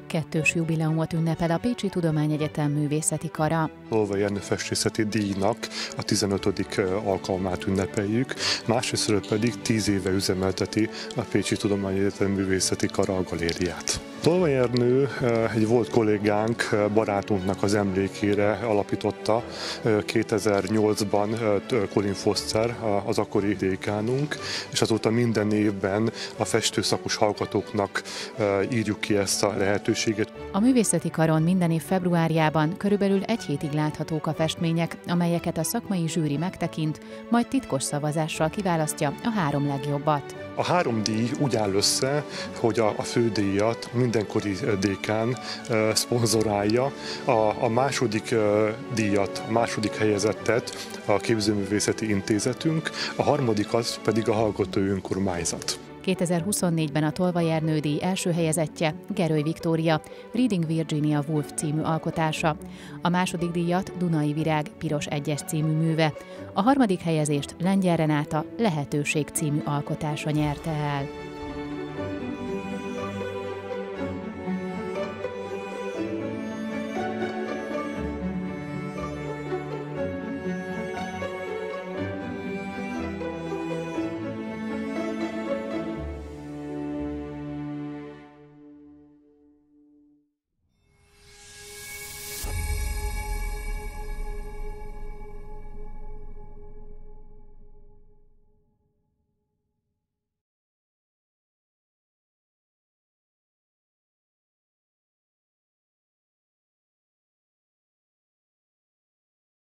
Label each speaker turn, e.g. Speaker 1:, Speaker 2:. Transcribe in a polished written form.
Speaker 1: Kettős jubileumot ünnepel a Pécsi Tudományegyetem Művészeti Kara.
Speaker 2: Tolvay Ernő festészeti díjnak a 15. alkalmát ünnepeljük, másrésztről pedig 10 éve üzemelteti a Pécsi Tudományegyetem Művészeti Kara a galériát. Tolvay Ernő egy volt kollégánk, barátunknak az emlékére alapította 2008-ban Colin Foster, az akkori dékánunk, és azóta minden évben a festőszakos hallgatóknak írjuk ki ezt a lehetőséget.
Speaker 1: A Művészeti Karon minden év februárjában körülbelül egy hétig láthatók a festmények, amelyeket a szakmai zsűri megtekint, majd titkos szavazással kiválasztja a 3 legjobbat.
Speaker 2: A 3 díj úgy áll össze, hogy a fődíjat a mindenkori dékán szponzorálja, a második díjat, a második helyezettet a Képzőművészeti Intézetünk, a harmadikat pedig a Hallgatói Önkormányzat.
Speaker 1: 2024-ben a Tolvay Ernő díj első helyezettje Geröly Viktória, Reading Virginia Woolf című alkotása. A második díjat Dunai Virág Piros egyes című műve. A harmadik helyezést Lengyel Renáta Lehetőség című alkotása nyerte el.